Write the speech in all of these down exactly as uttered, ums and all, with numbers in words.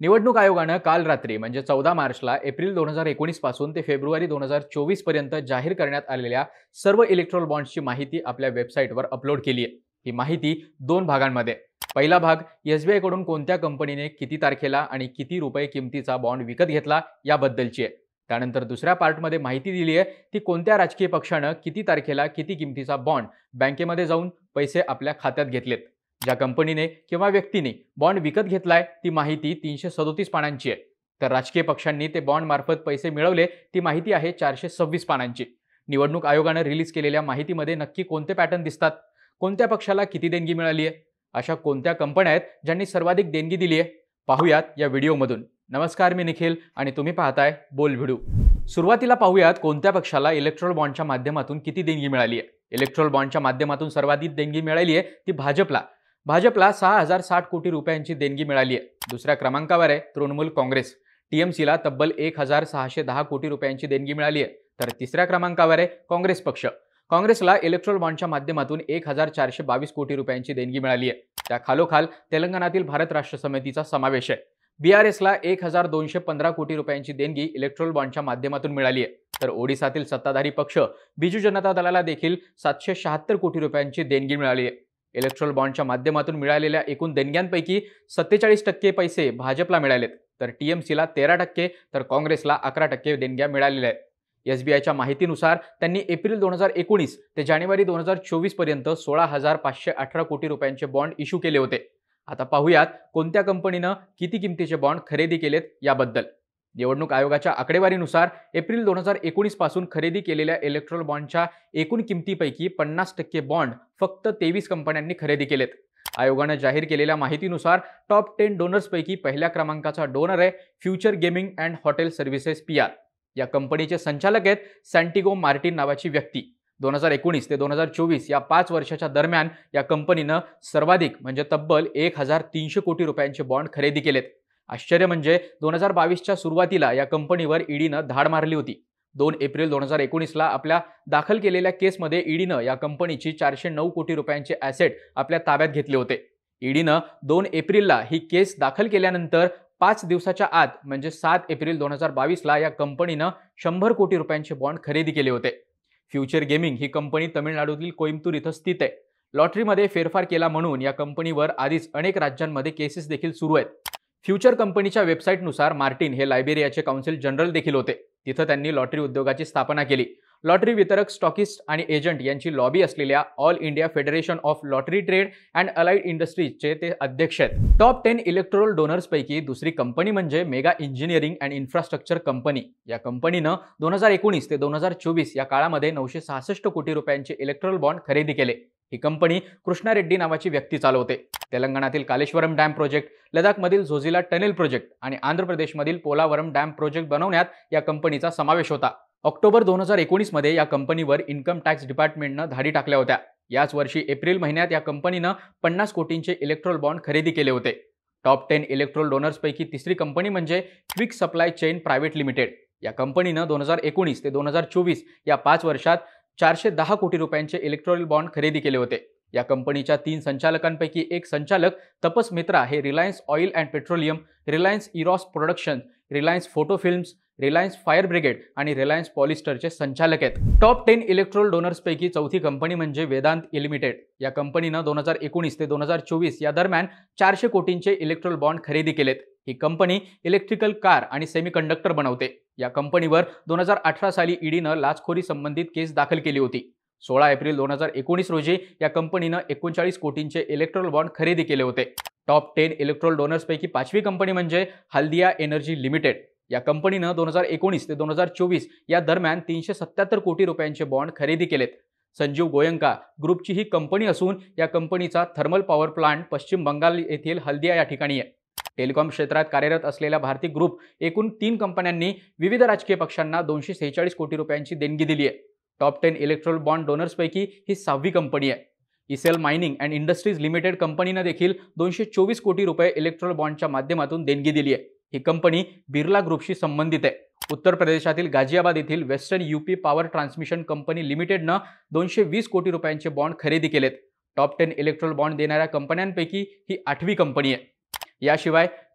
निवडणूक आयोगानं काल रात्री म्हणजे चौदा मार्चला एप्रिल दोन हजार एकोणीस पासून ते फेब्रुवारी दोन हजार चोवीस पर्यंत जाहीर करण्यात आलेल्या सर्व इलेक्ट्रोल बॉन्ड्सची माहिती आपल्या वेबसाईटवर अपलोड केली आहे। ही माहिती दोन भागांमध्ये। पहिला भाग एसबीआय कडून कोणत्या कंपनीने किती तारखेला आणि किती रुपये किमतीचा बॉन्ड विकत घेतला याबद्दलची आहे। त्यानंतर दुसऱ्या पार्टमध्ये माहिती दिली आहे ती कोणत्या राजकीय पक्षानं किती तारखेला किती किमतीचा बॉन्ड बँकेमध्ये जाऊन पैसे आपल्या खात्यात घेतलेत। ज्या कंपनीने किंवा व्यक्तीने बॉन्ड विकत घेतलाय ती माहिती तीनशे सदोतीस पानांची आहे, तर राजकीय पक्षांनी ते बॉन्ड मार्फत पैसे मिळवले ती माहिती आहे चारशे सव्वीस पानांची। निवडणूक आयोगानं रिलीज केलेल्या माहितीमध्ये नक्की कोणते पॅटर्न दिसतात, कोणत्या पक्षाला किती देणगी मिळाली आहे, अशा कोणत्या कंपन्या आहेत ज्यांनी सर्वाधिक देणगी दिली आहे, पाहूयात या व्हिडिओमधून। नमस्कार, मी निखिल आणि तुम्ही पाहताय बोल व्हिडिओ। सुरुवातीला पाहूयात कोणत्या पक्षाला इलेक्ट्रोल बॉन्डच्या माध्यमातून किती देणगी मिळाली आहे। इलेक्ट्रोल बॉन्डच्या माध्यमातून सर्वाधिक देणगी मिळाली आहे ती भाजपला। भाजपला सहा हजार साठ कोटी रुपयांची देणगी मिळाली आहे। दुसऱ्या क्रमांकावर आहे तृणमूल काँग्रेस। टीएमसीला तब्बल एक हजार सहाशे दहा कोटी रुपयांची देणगी मिळाली आहे, तर तिसऱ्या क्रमांकावर आहे काँग्रेस पक्ष। काँग्रेसला इलेक्ट्रोल बॉन्डच्या माध्यमातून एक हजार चारशे बावीस कोटी रुपयांची देणगी मिळाली आहे। त्या खालोखाल तेलंगणातील भारत राष्ट्र समितीचा समावेश आहे। बीआरएसला एक हजार दोनशे पंधरा कोटी रुपयांची देणगी इलेक्ट्रोल बॉन्डच्या माध्यमातून मिळाली आहे, तर ओडिसातील सत्ताधारी पक्ष बिजू जनता दलाला देखील सातशे शहात्तर कोटी रुपयांची देणगी मिळाली आहे। इलेक्ट्रोल बॉन्डच्या माध्यमातून मिळालेल्या एकूण देणग्यांपैकी सत्तेचाळीस टक्के पैसे भाजपला मिळालेत, तर टीएमसीला तेरा टक्के तर काँग्रेसला अकरा टक्के देणग्या मिळालेल्या आहेत। एसबीआयच्या माहितीनुसार त्यांनी एप्रिल दोन हजार एकोणीस ते जानेवारी दोन हजार चोवीस पर्यंत सोळा हजार पाचशे अठरा कोटी रुपयांचे बॉन्ड इश्यू केले होते। आता पाहूयात कोणत्या कंपनीनं किती किमतीचे बॉन्ड खरेदी केलेत याबद्दल। निवडणूक आयोगाच्या आकडेवारीनुसार एप्रिल दोन हजार एकोणीस पासून खरेदी केलेल्या इलेक्ट्रोल बॉन्डच्या एकूण किमतीपैकी पन्नास टक्के बॉन्ड फक्त तेवीस कंपन्यांनी खरेदी केलेत। आयोगानं जाहीर केलेल्या माहितीनुसार टॉप टेन डोनर्सपैकी पहिल्या क्रमांकाचा डोनर आहे future gaming and hotel services PR. या कंपनीचे संचालक आहेत सॅन्टिगो मार्टिन नावाची व्यक्ती। दोन हजार एकोणीस ते दोन हजार चोवीस या पाच वर्षाच्या दरम्यान या कंपनीनं सर्वाधिक म्हणजे तब्बल एक हजार तीनशे कोटी रुपयांचे बॉन्ड खरेदी केलेत। आश्चर्य म्हणजे दोन हजार बावीसच्या सुरुवातीला या कंपनीवर ईडीनं धाड मारली होती। दोन एप्रिल दोन हजार एकोणीसला आपल्या दाखल केलेल्या केसमध्ये ईडीनं या कंपनीची चारशे नऊ कोटी रुपयांचे ॲसेट आपल्या ताब्यात घेतले होते। ईडीनं दोन एप्रिलला ही केस दाखल केल्यानंतर पाच दिवसाच्या आत म्हणजे सात एप्रिल दोन हजार बावीसला या कंपनीनं शंभर कोटी रुपयांचे बॉन्ड खरेदी केले होते। फ्युचर गेमिंग ही कंपनी तमिळनाडूतील कोइंबतूर इथं स्थित आहे। लॉटरीमध्ये फेरफार केला म्हणून या कंपनीवर आधीच अनेक राज्यांमध्ये केसेस देखील सुरू आहेत। फ्युचर कंपनीच्या वेबसाईटनुसार मार्टिन हे लायबेरियाचे काउन्सिल जनरल देखील होते। तिथं त्यांनी लॉटरी उद्योगाची स्थापना केली। लॉटरी वितरक, स्टॉकिस्ट आणि एजंट यांची लॉबी असलेल्या all India federation of lottery trade and allied इंडस्ट्रीजचे ते अध्यक्ष आहेत। टॉप टेन इलेक्ट्रोल डोनर्सपैकी दुसरी कंपनी म्हणजे mega engineering and infrastructure company. या कंपनीनं दोन हजार एकोणीस ते दोन हजार चोवीस या काळामध्ये नऊशे सहासष्ट कोटी रुपयांचे इलेक्ट्रोल बॉन्ड खरेदी केले। ही कंपनी कृष्णा रेड्डी नावाची व्यक्ती चालवते। तेलंगणातील कालेश्वरम डॅम प्रोजेक्ट, लडाखमधील झोजिला टनेल प्रोजेक्ट आणि आंध्र प्रदेशमधील पोलावरम डॅम प्रोजेक्ट बनवण्यात या कंपनीचा समावेश होता। ऑक्टोबर दोन हजार एकोणीस मध्ये या कंपनीवर इन्कम टॅक्स डिपार्टमेंटनं धाडी टाकल्या होत्या। याच वर्षी एप्रिल महिन्यात या कंपनीनं पन्नास कोटींचे इलेक्ट्रोल बॉन्ड खरेदी केले होते। टॉप टेन इलेक्ट्रोल डोनर्सपैकी तिसरी कंपनी म्हणजे quick supply chain private limited. या कंपनीनं दोन हजार एकोणीस ते दोन हजार चोवीस या पाच वर्षात चारशे दहा कोटी रुपयांचे इलेक्ट्रोल बॉन्ड खरेदी केले होते। या कंपनीच्या तीन संचालकांपैकी एक संचालक तपस मित्रा हे Reliance oil and petroleum, Reliance Eros production, Reliance photo films, Reliance fire brigade आणि रिलायन्स पॉलिस्टरचे संचालक आहेत। टॉप टेन इलेक्ट्रोल डोनर्सपैकी चौथी कंपनी म्हणजे वेदांत लिमिटेड। या कंपनीनं दोन हजार एकोणीस ते दोन हजार चोवीस या दरम्यान चारशे कोटींचे इलेक्ट्रोल बॉन्ड खरेदी केलेत। ही कंपनी इलेक्ट्रिकल कार आणि सेमीकंडक्टर बनवते। या कंपनीवर दोन हजार अठरा साली ईडीनं लाचखोरी संबंधित केस दाखल केली होती। सोळा एप्रिल दोन हजार एकोणीस रोजी या कंपनीनं एकोणचाळीस कोटींचे इलेक्ट्रोल बॉन्ड खरेदी केले होते। टॉप टेन इलेक्ट्रोल डोनर्सपैकी पाचवी कंपनी म्हणजे हल्दिया एनर्जी लिमिटेड। या कंपनीनं दोन हजार एकोणीस ते दोन हजार चोवीस या दरम्यान तीनशे सत्याहत्तर कोटी रुपयांचे बॉन्ड खरेदी केलेत। संजीव गोयंका ग्रुपची ही कंपनी असून या कंपनीचा थर्मल पॉवर प्लांट पश्चिम बंगाल येथील हल्दिया या ठिकाणी आहे। टेलिकॉम क्षेत्रात कार्यरत असलेल्या भारती ग्रुप एकूण तीन कंपन्यांनी विविध राजकीय पक्षांना दोनशे सेहेचाळीस कोटी रुपयांची देणगी दिली आहे। टॉप टेन इलेक्ट्रोल बॉन्ड डोनर्सपैकी ही सहावी कंपनी आहे। इसेल मायनिंग अँड इंडस्ट्रीज लिमिटेड कंपनीनं देखील दोनशे चोवीस कोटी रुपये इलेक्ट्रोल बॉन्डच्या माध्यमातून देणगी दिली आहे। ही कंपनी बिर्ला ग्रुपशी संबंधित आहे। उत्तर प्रदेशातील गाझियाबाद येथील western UP power transmission company लिमिटेडनं दोनशे वीस कोटी रुपयांचे बॉन्ड खरेदी केलेत। टॉप टेन इलेक्ट्रोल बॉन्ड देणाऱ्या कंपन्यांपैकी ही आठवी कंपनी आहे। याशिवाय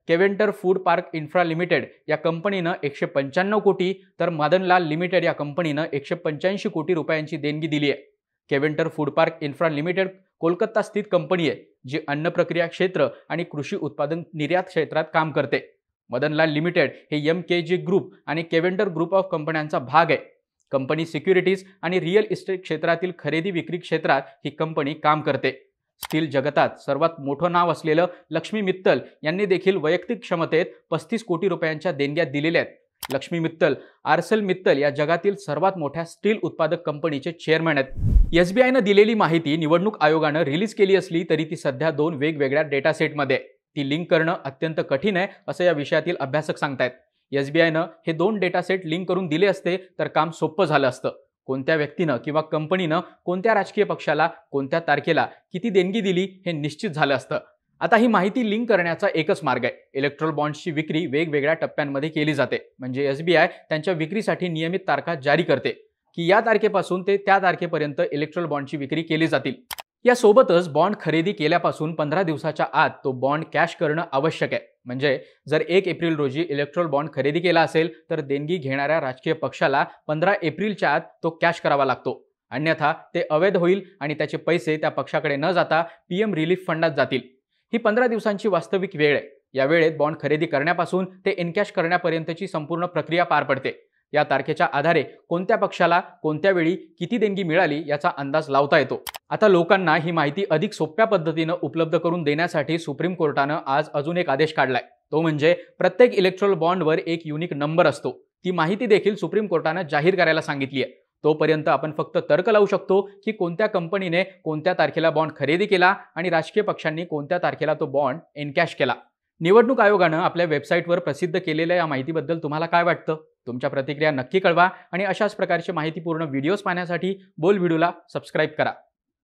Keventer food park infra limited या कंपनीनं एकशे पंच्याण्णव कोटी तर मदनलाल लिमिटेड या कंपनीनं एकशे पंच्याऐंशी कोटी रुपयांची देणगी दिली आहे. Keventer food park infra limited Kolkata स्थित कंपनी आहे जी अन्न प्रक्रिया क्षेत्र आणि कृषी उत्पादन निर्यात क्षेत्रात काम करते. मदनलाल लिमिटेड हे एम के जी ग्रुप आणि केव्हेंटर ग्रुप ऑफ कंपन्यांचा भाग आहे. कंपनी सिक्युरिटीज आणि रिअल इस्टेट क्षेत्रातील खरेदी विक्री क्षेत्रात ही कंपनी काम करते. स्टील जगतात सर्वात मोठं नाव असलेलं लक्ष्मी मित्तल यांनी देखील वैयक्तिक क्षमतेत पस्तीस कोटी रुपयांच्या देणग्या दिलेल्या आहेत. लक्ष्मी मित्तल आर्सेल मित्तल या जगातील सर्वात मोठ्या स्टील उत्पादक कंपनीचे चेअरमन आहेत. एसबीआयनं दिलेली माहिती निवडणूक आयोगानं रिलीज केली असली तरी ती सध्या दोन वेगवेगळ्या डेटा सेटमध्ये आहे. ती लिंक करणं अत्यंत कठीण आहे असं या विषयातील अभ्यासक सांगतायत. एसबीआयनं हे दोन डेटा सेट लिंक करून दिले असते तर काम सोपं झालं असतं. कोणत्या व्यक्तीनं किंवा कंपनीनं कोणत्या राजकीय पक्षाला कोणत्या तारखेला किती देणगी दिली हे निश्चित झालं असतं. आता ही माहिती लिंक करण्याचा एकच मार्ग आहे. इलेक्ट्रोल बॉन्ड्सची विक्री वेगवेगळ्या टप्प्यांमध्ये केली जाते. म्हणजे एसबीआय त्यांच्या विक्रीसाठी नियमित तारखा जारी करते की या तारखेपासून ते त्या तारखेपर्यंत इलेक्ट्रोल बॉन्डची विक्री केली जातील. यासोबतच बॉन्ड खरेदी केल्यापासून पंधरा दिवसाच्या आत तो बॉन्ड कॅश करणं आवश्यक आहे. म्हणजे जर एक एप्रिल रोजी इलेक्ट्रोल बॉन्ड खरेदी केला असेल तर देणगी घेणाऱ्या राजकीय पक्षाला पंधरा एप्रिलच्या आत तो कॅश करावा लागतो. अन्यथा ते अवैध होईल आणि त्याचे पैसे त्या पक्षाकडे न जाता पीएम रिलीफ फंडात जातील. ही पंधरा दिवसांची वास्तविक वेळ आहे. या वेळेत बॉन्ड खरेदी करण्यापासून ते एनकॅश करण्यापर्यंतची संपूर्ण प्रक्रिया पार पडते. या तारखेच्या आधारे कोणत्या पक्षाला कोणत्या वेळी किती देणगी मिळाली याचा अंदाज लावता येतो. आता लोकांना ही माहिती अधिक सोप्या पद्धतीनं उपलब्ध करून देण्यासाठी सुप्रीम कोर्टानं आज अजून एक आदेश काढलाय. तो म्हणजे प्रत्येक इलेक्ट्रोल बॉन्डवर एक युनिक नंबर असतो. ती माहिती देखील सुप्रीम कोर्टानं जाहीर करायला सांगितली आहे. तोपर्यंत आपण फक्त तर्क लावू शकतो की कोणत्या कंपनीने कोणत्या तारखेला बॉन्ड खरेदी केला आणि राजकीय पक्षांनी कोणत्या तारखेला तो बॉन्ड एनकॅश केला. निवडणूक आयोगानं आपल्या वेबसाईटवर प्रसिद्ध केलेल्या या माहितीबद्दल तुम्हाला काय वाटतं? तुमच्या प्रतिक्रिया नक्की कळवा आणि अशाच प्रकारचे माहितीपूर्ण व्हिडिओज पाहण्यासाठी बोल व्हिडिओला सबस्क्राईब करा.